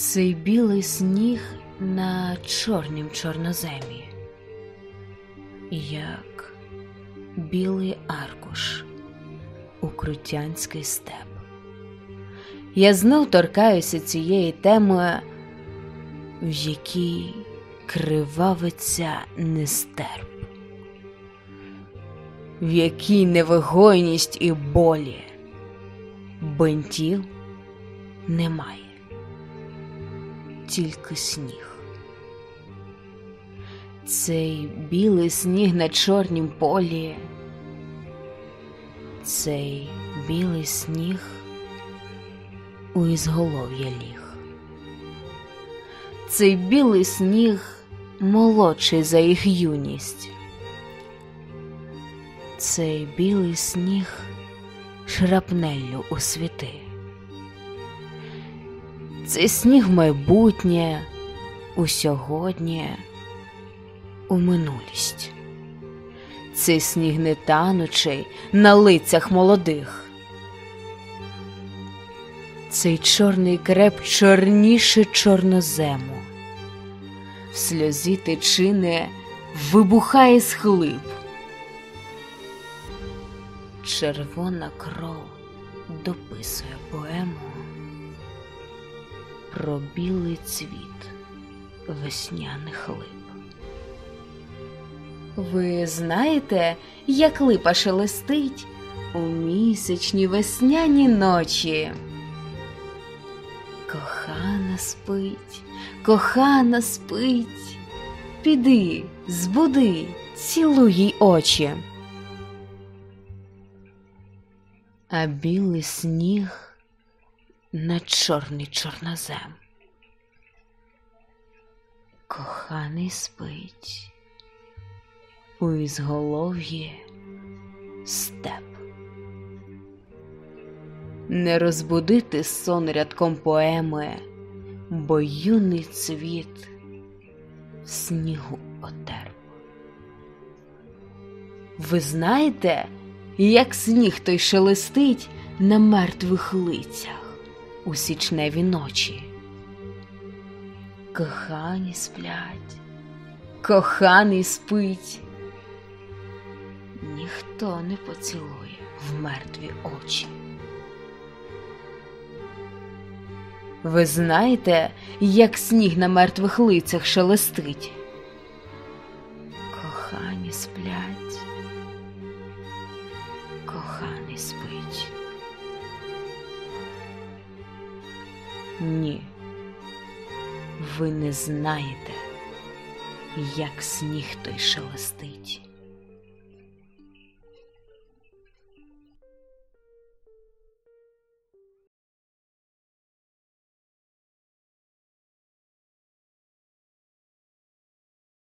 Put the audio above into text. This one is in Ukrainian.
Цей білий сніг на чорнім чорноземі, як білий аркуш у крутянський степ. Я знов торкаюся цієї теми, в якій кривавиться нестерп, в якій невигойність і болі, бинтів немає, тільки сніг. Цей білий сніг на чорнім полі, цей білий сніг у ізголов'я ліг. Цей білий сніг молодший за їх юність. Цей білий сніг шрапнеллю у світи. Цей сніг майбутнє, у сьогодні, у минулість. Цей сніг не танучий на лицях молодих. Цей чорний креп чорніше чорнозему. В сльозі тичини вибухає схлип. Червона кров дописує поему про білий цвіт весняних лип. Ви знаєте, як липа шелестить у місячні весняні ночі? Кохана спить, піди, збуди, цілуй їй очі. А білий сніг на чорний чорнозем. Коханий спить, у ізголов'ї степ. Не розбудити сон рядком поеми, бо юний цвіт в снігу отерп. Ви знаєте, як сніг той шелестить на мертвих лицях у січневі ночі? Кохані сплять, коханий спить, ніхто не поцілує в мертві очі. Ви знаєте, як сніг на мертвих лицях шелестить? Кохані сплять, коханий спить. Ні, ви не знаєте, як сніг той шелестить.